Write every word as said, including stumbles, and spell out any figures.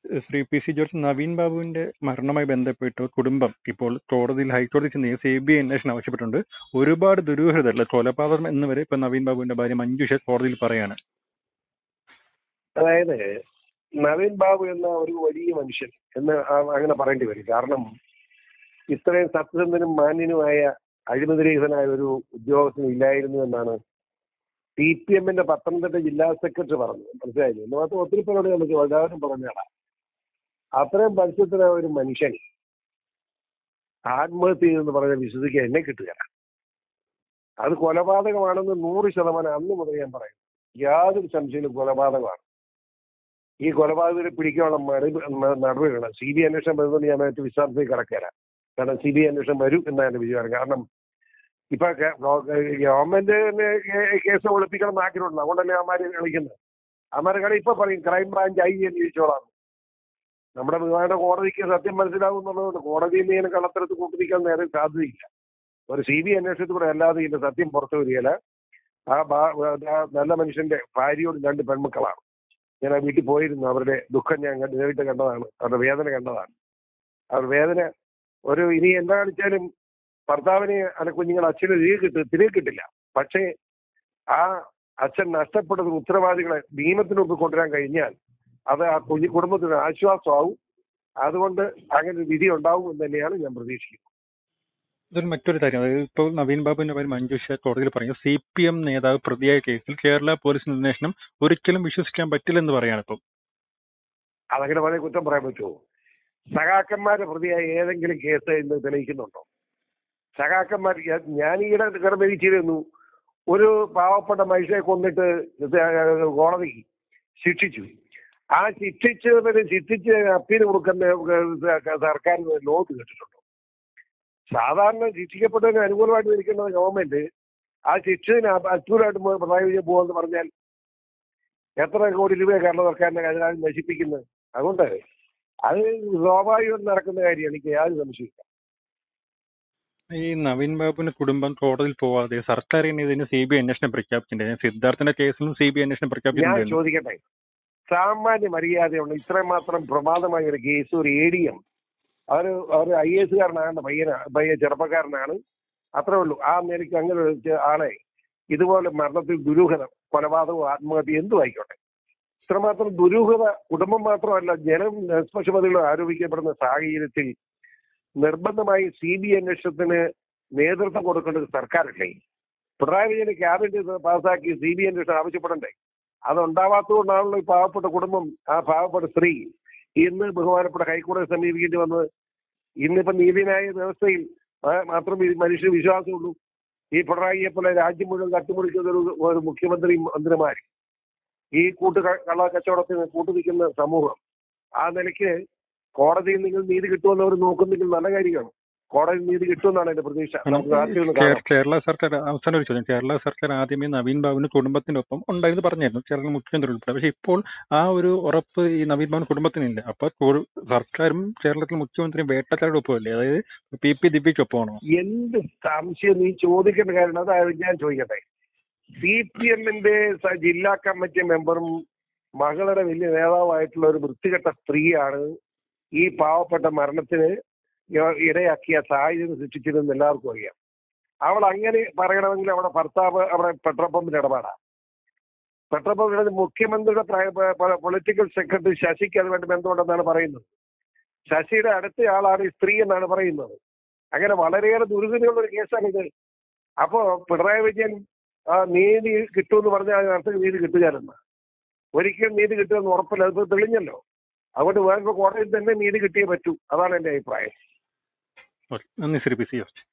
Shri P C George, Naveen ബാബുവിന്റെ മരണവുമായി ബന്ധപ്പെട്ട് കുടുംബം ഇപ്പോൾ കോടതിയിൽ ഹൈക്കോടതി ചെന്ന് സി ബി ഐ അന്വേഷണം ആവശ്യപ്പെട്ടിട്ടുണ്ട്. ഒരുപാട് ദുരൂഹതകൾ, കൊലപാതകം എന്ന് വരെ ഇപ്പൊ നവീൻ ബാബുവിന്റെ ഭാര്യ മഞ്ജുഷ കോടതിയിൽ പറയാണ്. അതായത് നവീൻ ബാബു എന്ന ഒരു വലിയ മനുഷ്യൻ എന്ന് അങ്ങനെ പറയേണ്ടി വരും. കാരണം ഇത്രയും സത്യസന്ധനും മാന്യനുമായ അഴിമതിരഹിതനായ ഒരു ഉദ്യോഗസ്ഥൻ ഇല്ലായിരുന്നു എന്നാണ് സി പി എമ്മിന്റെ പത്തനംതിട്ട ജില്ലാ സെക്രട്ടറി പറഞ്ഞു. മനസ്സിലായില്ലേ? എന്ന് മാത്രം ഒത്തിരി പേരോട് നമുക്ക് എല്ലാവരും പറഞ്ഞാടാ, അത്രയും പരിശുദ്ധനായ ഒരു മനുഷ്യൻ ആത്മഹത്യ ചെയ്തെന്ന് പറഞ്ഞാൽ വിശ്വസിക്കാൻ എന്നെ കിട്ടുകയാണ്. അത് കൊലപാതകമാണെന്ന് നൂറ് ശതമാനം അന്ന് മുതൽ ഞാൻ പറയും. യാതൊരു സംശയവും കൊലപാതകമാണ്. ഈ കൊലപാതകരെ പിടിക്കാനുള്ള നടപടി വേണം. സി ബി ഐ അന്വേഷണം വരുന്നത് ഞാൻ മറ്റു വിശദാംശത്തിൽ കിടക്കുകയില്ല. കാരണം സി ബി ഐ അന്വേഷണം വരും എന്നാണ് എന്റെ വിചാരം. കാരണം ഇപ്പൊ ഗവൺമെന്റിന് കേസ് ഒളിപ്പിക്കണം എന്നാക്കിയിട്ടുണ്ട്. അതുകൊണ്ടല്ലേ അവന്മാര് കളിക്കുന്നത്. അവന്മാരെ കളി ഇപ്പൊ പറയും ക്രൈം ബ്രാഞ്ച് ഐ എന്ന് ചോദിച്ചോളാം. നമ്മുടെ ബഹുമാന കോടതിക്ക് സത്യം മനസ്സിലാവും എന്നുള്ളതുകൊണ്ട് കോടതിയിൽ നിന്ന് ഇങ്ങനെ കള്ളത്തരത്ത് കൂട്ടിരിക്കാൻ നേരെ സാധ്യതയില്ല. ഒരു സി ബി ഐ അന്വേഷണത്തിലൂടെ അല്ലാതെ ഇതിന്റെ സത്യം പുറത്തു വരികയില്ല. ആ നല്ല മനുഷ്യന്റെ ഭാര്യയോട് രണ്ട് പെൺമക്കളാണ്. ഞാൻ ആ വീട്ടിൽ പോയിരുന്നു. അവരുടെ ദുഃഖം ഞാൻ നേരിട്ട് കണ്ടതാണ്. അവരുടെ വേദന കണ്ടതാണ്. അവരുടെ വേദന ഒരു ഇനി എന്താ കാണിച്ചാലും ഭർത്താവിന് അല്ല കുഞ്ഞുങ്ങൾ അച്ഛന് തിരികെ കിട്ടും തിരികെ കിട്ടില്ല. പക്ഷേ ആ അച്ഛൻ നഷ്ടപ്പെട്ടത് ഉത്തരവാദികളെ നിയമത്തിന് മുമ്പ് കൊണ്ടുവരാൻ കഴിഞ്ഞാൽ അത് ആ കുഞ്ഞു കുടുംബത്തിന് ആശ്വാസമാവും. അതുകൊണ്ട് അങ്ങനെ ഒരു വിധി ഉണ്ടാവും എന്ന് തന്നെയാണ് ഞാൻ പ്രതീക്ഷിക്കുന്നത്. ഇതൊരു മറ്റൊരു കാര്യം, അതായത് ഇപ്പോൾ നവീൻ ബാബുവിന്റെ പേര് മഞ്ജുഷ കോടതിയിൽ പറഞ്ഞു സി പി എം നേതാവ് പ്രതിയായ കേസിൽ കേരള പോലീസിന്റെ അന്വേഷണം ഒരിക്കലും വിശ്വസിക്കാൻ പറ്റില്ലെന്ന് പറയാണ്. ഇപ്പം അതങ്ങനെ വളരെ കുറ്റം പറയാൻ പറ്റുമോ? സഖാക്കന്മാരുടെ പ്രതിയായ ഏതെങ്കിലും കേസ് ഇന്ന് തെളിയിക്കുന്നുണ്ടോ? സഖാക്കന്മാർ ഞാൻ ഈയിടെ ഗർഭരിച്ചിരുന്നു. ഒരു പാവപ്പെട്ട മനുഷ്യനെ കൊന്നിട്ട് കോടതി ശിക്ഷിച്ചു. ആ ശിക്ഷിച്ചവര് ശിക്ഷിച്ച് അപ്പീൽ കൊടുക്കുന്ന സർക്കാർ ലോത്ത് കേട്ടിട്ടുണ്ടോ? സാധാരണ ശിക്ഷിക്കപ്പെട്ടതിന് അനുകൂലമായിട്ട് ഇരിക്കുന്നത് ഗവൺമെന്റ്. ആ ശിക്ഷന് അച്ചൂരായിട്ട് പിണറായി വിജയൻ പോകുമെന്ന് പറഞ്ഞാൽ എത്ര കോടി രൂപയാണ് കേരള സർക്കാരിന്റെ ഖജനാവിൽ നശിപ്പിക്കുന്നത്? അതുകൊണ്ട് അത് സ്വാഭാവികം നടക്കുന്ന കാര്യമാണ്. എനിക്ക് യാതൊരു സംശയമില്ല. ഈ നവീൻ ബാബുവിന്റെ കുടുംബം കോടതിയിൽ പോവാതെ സർക്കാർ ഇതിന് സി ബി ഐ അന്വേഷണം പ്രഖ്യാപിച്ചിട്ടുണ്ട്. സിദ്ധാർത്ഥന്റെ കേസിലും സി ബി ഐ അന്വേഷണം പ്രഖ്യാപിച്ചിട്ടുണ്ട്. ഞാൻ ചോദിക്കട്ടെ, സാമാന്യ മര്യാദയുള്ള ഇത്രയും മാത്രം പ്രമാദമായ ഒരു കേസ് ഒരു എ ഡി എം അവര് ഒരു ഐ എസ് കാരനാണ്, പയ്യന പയ്യ ചെറുപ്പക്കാരനാണ്, അത്രേ ഉള്ളൂ. ആ നിലയ്ക്ക് അങ്ങനെ ആളെ ഇതുപോലെ മരണത്തിൽ ദുരൂഹത, കൊലപാതകവും ആത്മഹത്യ എന്തും ആയിക്കോട്ടെ, ഇത്രമാത്രം ദുരൂഹത കുടുംബം മാത്രമല്ല ജനം നിഷ്പക്ഷപാതികളും ആരോപിക്കപ്പെടുന്ന സാഹചര്യത്തിൽ നിർബന്ധമായി സി ബി ഐ അന്വേഷണത്തിന് നേതൃത്വം കൊടുക്കേണ്ടത് സർക്കാരല്ലേ? പിണറായി വിജയന് ക്യാബിനറ്റ് പാസ്സാക്കി സി ബി ഐ അന്വേഷണം ആവശ്യപ്പെടണ്ടേ? അതുണ്ടാവാത്തതുകൊണ്ടാണല്ലോ ഈ പാവപ്പെട്ട കുടുംബം, ആ പാവപ്പെട്ട സ്ത്രീ ഇന്ന് ബഹുമാനപ്പെട്ട ഹൈക്കോടതിയെ സമീപിക്കേണ്ടി വന്നത്. ഇന്നിപ്പോ നീതിന്യായ വ്യവസ്ഥയിൽ മാത്രം മനുഷ്യന് വിശ്വാസമുള്ളൂ. ഈ പിണറായിയെ പോലെ രാജ്യം മുഴുവൻ കട്ടുമുടിക്കുന്ന ഒരു ഒരു മുഖ്യമന്ത്രി മന്ത്രിമാർ, ഈ കൂട്ട് കള്ള കച്ചവടത്തിന് കൂട്ടുനിൽക്കുന്ന സമൂഹം, ആ നിലയ്ക്ക് കോടതിയിൽ നിങ്ങൾ നീതി കിട്ടുമെന്ന് അവർ നോക്കുന്നെങ്കിൽ നല്ല കാര്യമാണ്. കോടതി നീതി കിട്ടുമെന്നാണ് എന്റെ പ്രതീക്ഷ. കേരള സർക്കാർ അവസാനം ഒരു ചോദ്യം, കേരള സർക്കാർ ആദ്യമേ നവീൻ ബാബുവിന് കുടുംബത്തിനൊപ്പം ഉണ്ടായിരുന്നു പറഞ്ഞായിരുന്നു, കേരള മുഖ്യമന്ത്രി ഉൾപ്പെടെ. പക്ഷെ ഇപ്പോൾ ആ ഒരു ഉറപ്പ് ഈ നവീൻ ബാബുവിന് കുടുംബത്തിനില്ല. അപ്പൊ സർക്കാരും കേരളത്തിൽ മുഖ്യമന്ത്രിയും വേട്ടക്കാരുടെ ഒപ്പമല്ലേ? അതായത് പി പി ദിവ്യക്കൊപ്പമാണോ? എന്ത് സംശയം നീ ചോദിക്കേണ്ട കാര്യം അതായത് ഞാൻ ചോദിക്കട്ടെ. സി പി എമ്മിന്റെ ജില്ലാ കമ്മിറ്റി മെമ്പറും മകളുടെ വലിയ നേതാവായിട്ടുള്ള ഒരു വൃത്തികെട്ട സ്ത്രീയാണ് ഈ പാവപ്പെട്ട മരണത്തിന് ഇടയാക്കിയ സാഹചര്യം സൃഷ്ടിച്ചിരുന്ന എല്ലാവർക്കും അറിയാം. അവൾ അങ്ങനെ പറയണമെങ്കിൽ അവിടെ ഭർത്താവ് അവിടെ പെട്രോൾ പമ്പിന്റെ ഇടപാടാണ്. പെട്രോൾ പമ്പിന്റെ മുഖ്യമന്ത്രിയുടെ പൊളിറ്റിക്കൽ സെക്രട്ടറി ശശിക്ക് അത് വേണ്ടി ബന്ധമുണ്ടെന്നാണ് പറയുന്നത്. ശശിയുടെ അടുത്ത ആളാണ് ഈ സ്ത്രീ എന്നാണ് പറയുന്നത്. അങ്ങനെ വളരെയേറെ ദുരിതമുള്ള ഒരു കേസാണിത്. അപ്പോ പിണറായി വിജയൻ നീതി കിട്ടുമെന്ന് പറഞ്ഞാൽ അതിനർത്ഥം നീതി കിട്ടുകയാണെന്ന്. ഒരിക്കലും നീതി കിട്ടുമെന്ന് ഉറപ്പില്ല. അതിപ്പോൾ തെളിഞ്ഞല്ലോ. അതുകൊണ്ട് വേറെ കോടതിയിൽ തന്നെ നീതി കിട്ടിയേ പറ്റൂ. അതാണ് എന്റെ അഭിപ്രായം. നന്ദി ശ്രീ പി സി ജോർജ്.